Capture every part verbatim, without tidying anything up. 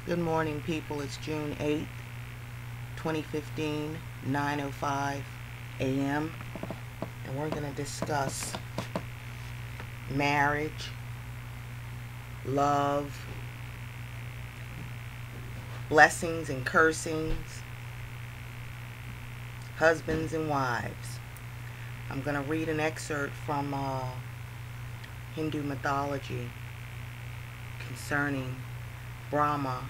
Good morning, people. It's June eighth, twenty fifteen, nine oh five a m and we're going to discuss marriage, love, blessings and cursings, husbands and wives. I'm going to read an excerpt from uh, Hindu mythology concerning Brahma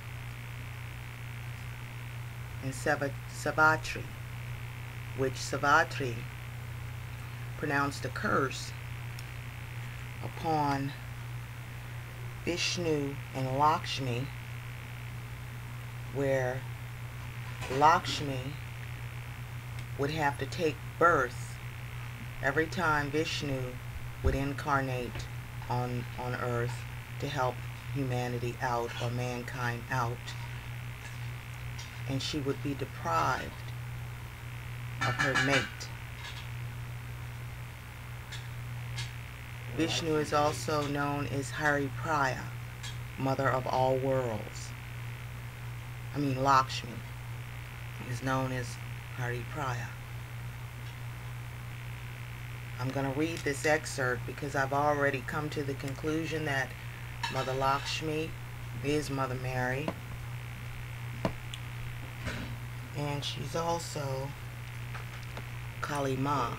and Saravtri, which Saravtri pronounced a curse upon Vishnu and Lakshmi, where Lakshmi would have to take birth every time Vishnu would incarnate on on earth to help humanity out, or mankind out, and she would be deprived of her mate. Vishnu is also known as Haripriya, mother of all worlds. I mean, Lakshmi is known as Haripriya. I'm going to read this excerpt because I've already come to the conclusion that Mother Lakshmi is Mother Mary, and she's also Kali Ma.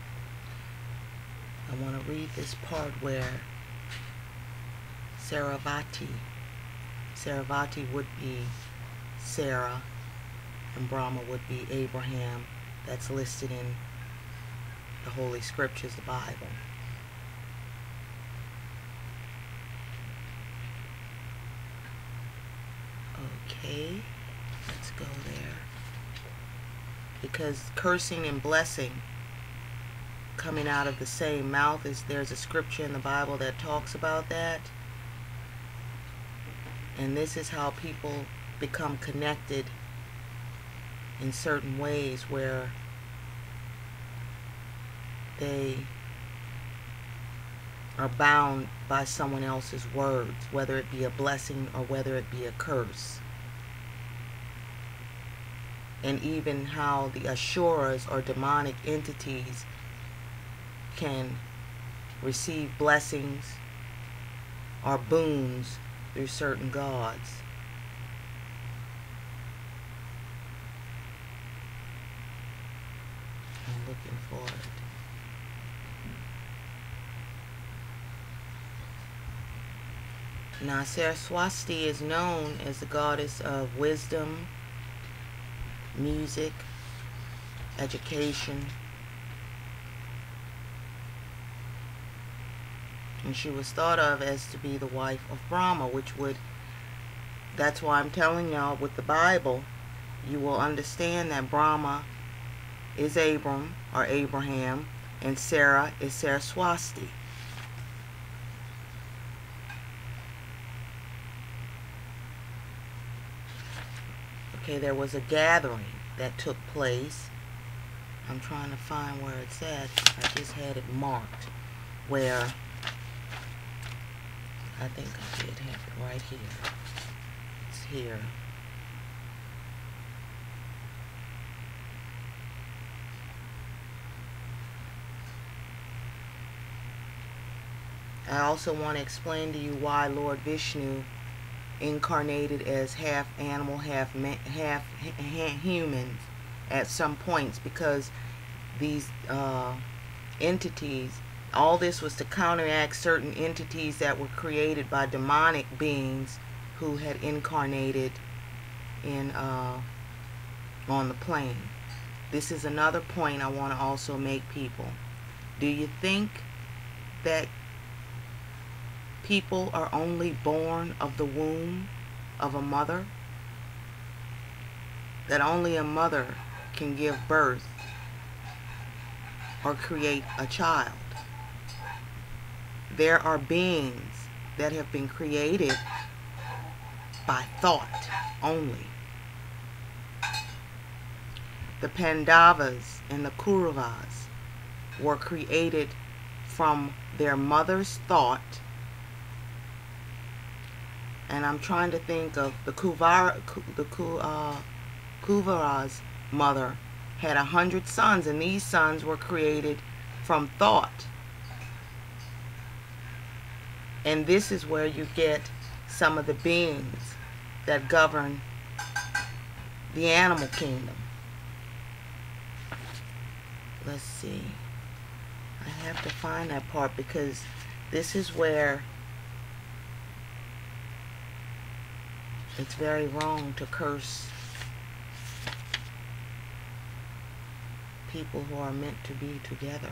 I want to read this part where Saravtri, Saravtri would be Sarah, and Brahma would be Abraham. That's listed in the Holy Scriptures, the Bible. Okay, let's go there. Because cursing and blessing coming out of the same mouth, is there's a scripture in the Bible that talks about that. And this is how people become connected in certain ways, where they are bound by someone else's words, whether it be a blessing or whether it be a curse. And even how the Asuras, or demonic entities, can receive blessings or boons through certain gods. I'm looking for it. Now, Sarawasti is known as the goddess of wisdom, music, education, and she was thought of as to be the wife of Brahma, which would, that's why I'm telling y'all, with the Bible, you will understand that Brahma is Abram, or Abraham, and Sarah is Sarawasti. Okay, there was a gathering that took place. I'm trying to find where it's at. I just had it marked, where I think I did have it right here. It's here. I also want to explain to you why Lord Vishnu incarnated as half animal, half man, half humans at some points, because these uh, entities, all this was to counteract certain entities that were created by demonic beings who had incarnated in uh, on the plane. This is another point I want to also make, people. Do you think that people are only born of the womb of a mother? That only a mother can give birth or create a child? There are beings that have been created by thought only. The Pandavas and the Kauravas were created from their mother's thought And I'm trying to think of the Kuvar, the uh, Kuvara's mother had a hundred sons, and these sons were created from thought. And this is where you get some of the beings that govern the animal kingdom. Let's see. I have to find that part, because this is where it's very wrong to curse people who are meant to be together.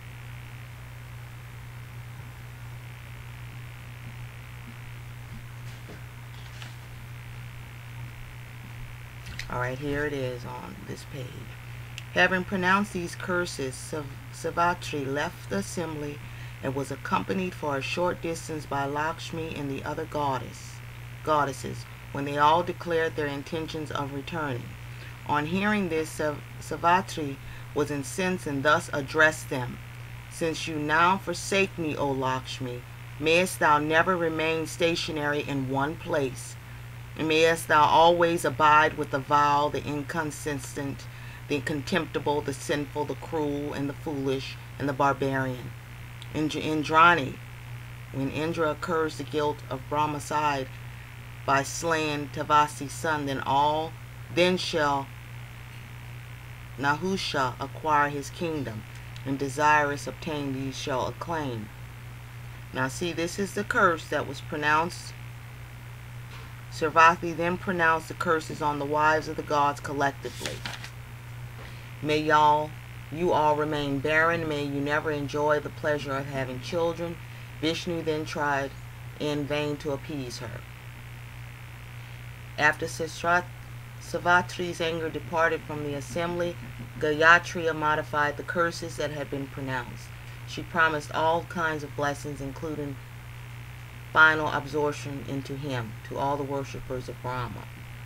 Alright, here it is on this page. Having pronounced these curses, Saravtri left the assembly and was accompanied for a short distance by Lakshmi and the other goddess, goddesses, when they all declared their intentions of returning. On hearing this, Saravtri was incensed and thus addressed them. Since you now forsake me, O Lakshmi, mayest thou never remain stationary in one place, and mayest thou always abide with the vile, the inconsistent, the contemptible, the sinful, the cruel, and the foolish, and the barbarian. Indrani, when Indra incurs the guilt of Brahmacide by slaying Tavasi's son, then all, then shall Nahusha acquire his kingdom, and desirous obtain these shall acclaim. Now see, this is the curse that was pronounced. Saravtri then pronounced the curses on the wives of the gods collectively. May y'all, you all remain barren. May you never enjoy the pleasure of having children. Vishnu then tried in vain to appease her. After Saravtri's anger departed from the assembly, Gayatri modified the curses that had been pronounced. She promised all kinds of blessings, including final absorption into him, to all the worshippers of Brahma.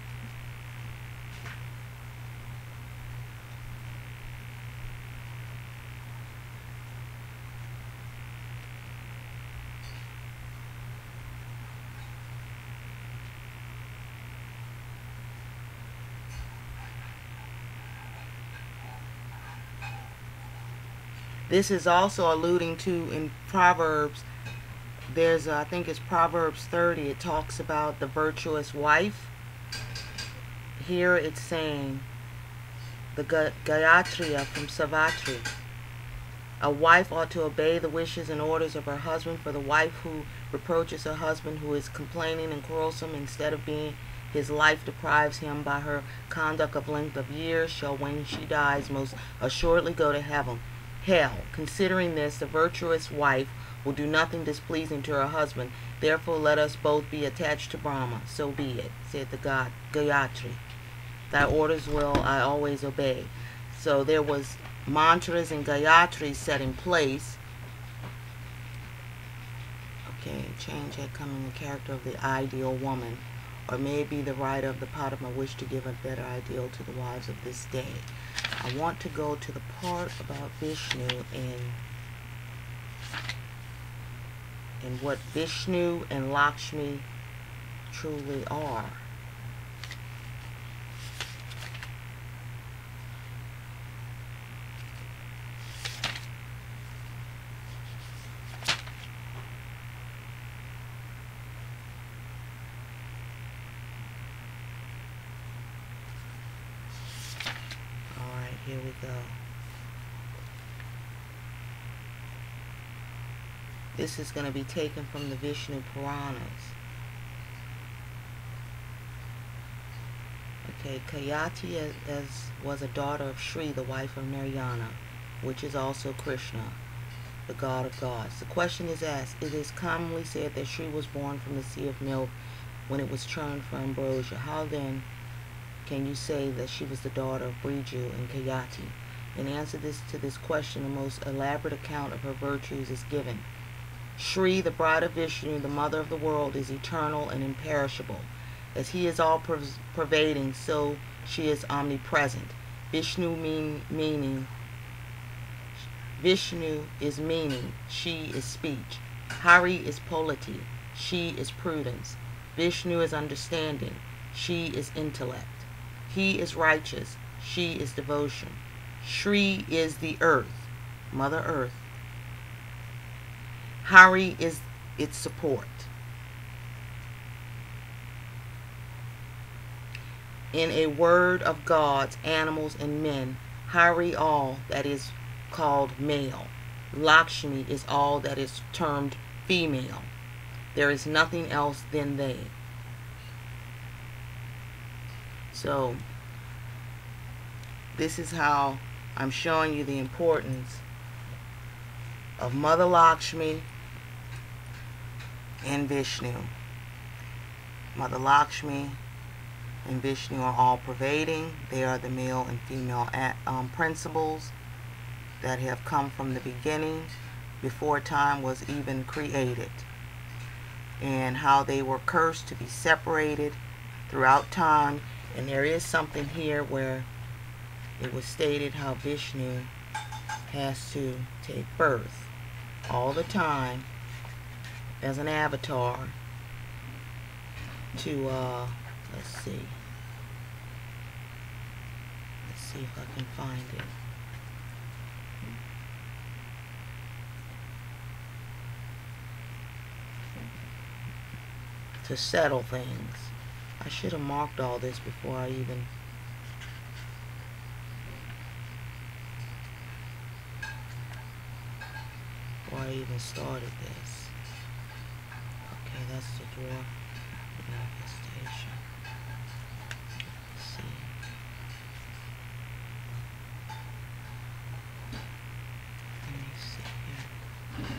This is also alluding to in Proverbs. There's, uh, I think it's Proverbs thirty. It talks about the virtuous wife. Here it's saying the Gayatri from Saravtri. A wife ought to obey the wishes and orders of her husband, for the wife who reproaches her husband, who is complaining and quarrelsome, instead of being his life deprives him by her conduct of length of years, shall, when she dies, most assuredly go to heaven. Hell. Considering this, the virtuous wife will do nothing displeasing to her husband. Therefore, let us both be attached to Brahma. So be it, said the god Gayatri. Thy orders will I always obey. So there was mantras and Gayatri set in place. Okay, change had come in the character of the ideal woman, or may it be the writer of the Padma wish to give a better ideal to the wives of this day. I want to go to the part about Vishnu and and what Vishnu and Lakshmi truly are. Here we go. This is going to be taken from the Vishnu Puranas. Okay, Kayati as, as was a daughter of Shri, the wife of Narayana, which is also Krishna, the god of gods. The question is asked, it is commonly said that Shri was born from the sea of milk when it was churned for ambrosia. How then can you say that she was the daughter of Briju and Kayati? In answer this, to this question, the most elaborate account of her virtues is given. Shri, the bride of Vishnu, the mother of the world, is eternal and imperishable. As he is all-pervading, so she is omnipresent. Vishnu mean, meaning, Vishnu is meaning, she is speech. Hari is polity, she is prudence. Vishnu is understanding. She is intellect. He is righteous. She is devotion. Shri is the earth, Mother Earth. Hari is its support. In a word of gods, animals, and men, Hari all that is called male. Lakshmi is all that is termed female. There is nothing else than they. So, this is how I'm showing you the importance of Mother Lakshmi and Vishnu. Mother Lakshmi and Vishnu are all pervading. They are the male and female um, principles that have come from the beginning, before time was even created, and how they were cursed to be separated throughout time. And there is something here where it was stated how Vishnu has to take birth all the time as an avatar to, uh, let's see, let's see if I can find it. To settle things. I should have marked all this before I even before I even started this. Okay, that's the dwarf manifestation. Let's see. Let me see here.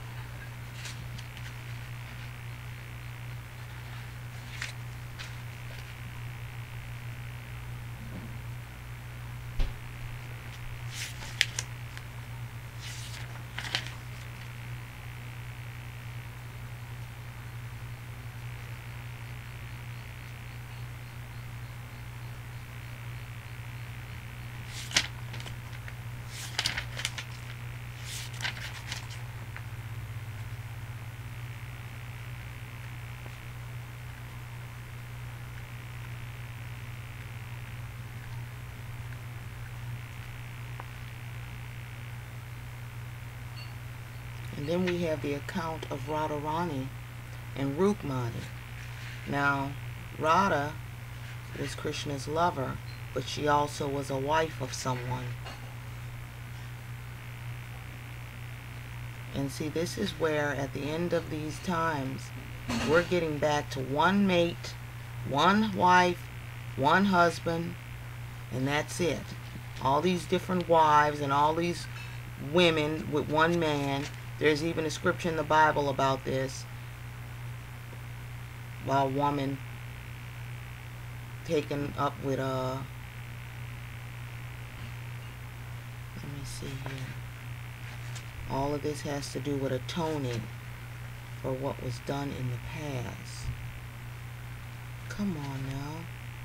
And then we have the account of Radharani and Rukmani. Now, Radha was Krishna's lover, but she also was a wife of someone. And see, this is where at the end of these times, we're getting back to one mate, one wife, one husband, and that's it. All these different wives and all these women with one man. There's even a scripture in the Bible about this, about a woman taken up with a, let me see here. All of this has to do with atoning for what was done in the past. Come on now.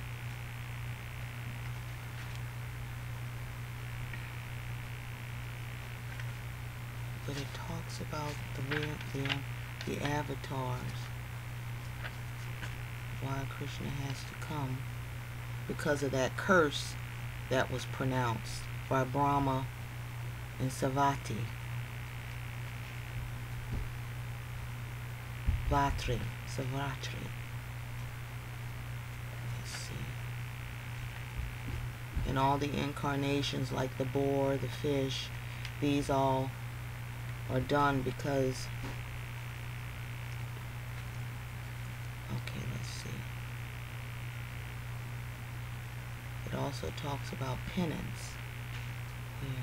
But it talks about the real, the, the avatars. Why Krishna has to come. Because of that curse that was pronounced by Brahma and Saravtri. Vatri, Saravtri. Let's see. And all the incarnations like the boar, the fish, these all are done because, okay, let's see. It also talks about penance here.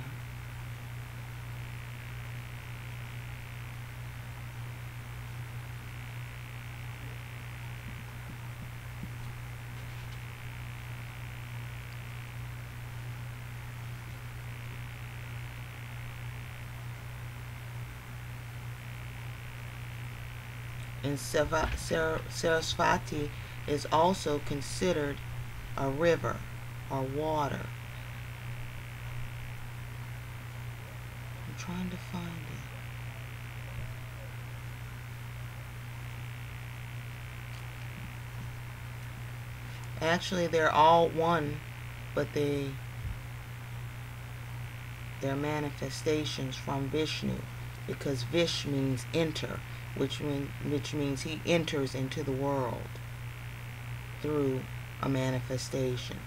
And Saraswati is also considered a river or water. I'm trying to find it. Actually, they're all one, but they they're manifestations from Vishnu, because Vish means enter, which mean, which means he enters into the world through a manifestation.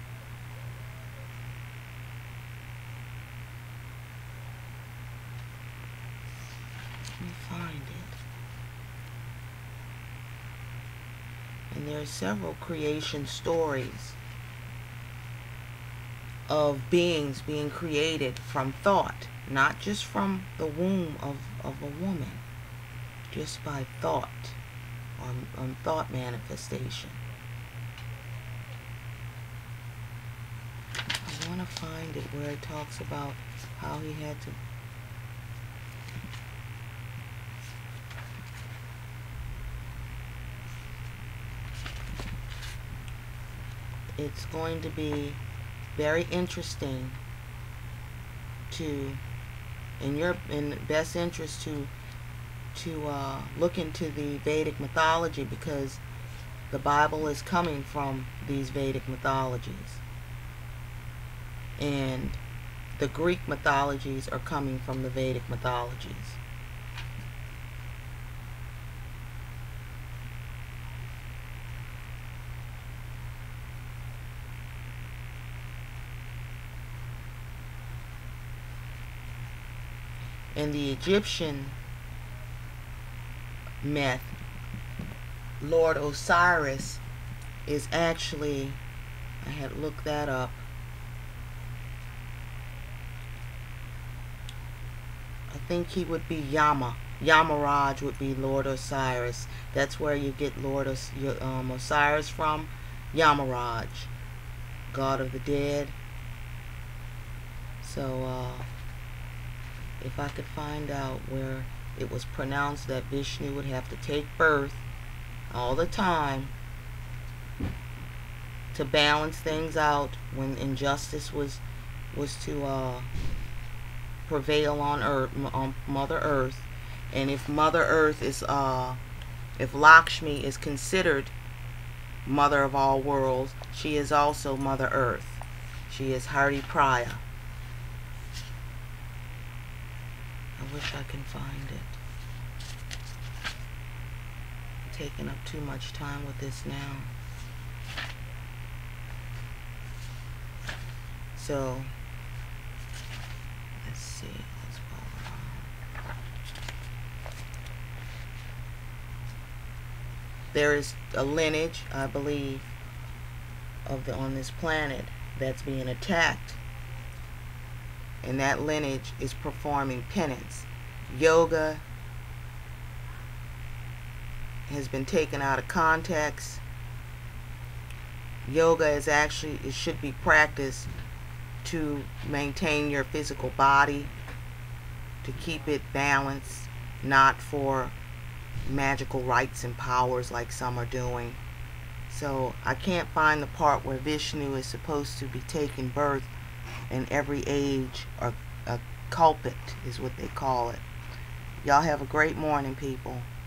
Let me find it. And there are several creation stories of beings being created from thought, not just from the womb of, of a woman, just by thought, on, on thought manifestation. I want to find it where it talks about how he had to it's going to be very interesting to, in your in best interest, to to uh, look into the Vedic mythology, because the Bible is coming from these Vedic mythologies, and the Greek mythologies are coming from the Vedic mythologies. In the Egyptian myth, Lord Osiris is actually, I had looked that up, I think he would be Yama. Yamaraj would be Lord Osiris. That's where you get Lord Os um, Osiris from. Yamaraj, god of the dead. So, uh, if I could find out where it was pronounced that Vishnu would have to take birth all the time to balance things out when injustice was was to uh, prevail on Earth, on Mother Earth, and if Mother Earth is, uh, if Lakshmi is considered Mother of all worlds, she is also Mother Earth. She is Haripriya. I wish I can find it. I'm taking up too much time with this now. So, let's see. Let's go around. There is a lineage, I believe, of the on this planet that's being attacked. And that lineage is performing penance. Yoga has been taken out of context. Yoga is actually, it should be practiced to maintain your physical body, to keep it balanced, not for magical rights and powers like some are doing. So I can't find the part where Vishnu is supposed to be taking birth in every age, or a culprit is what they call it. Y'all have a great morning, people.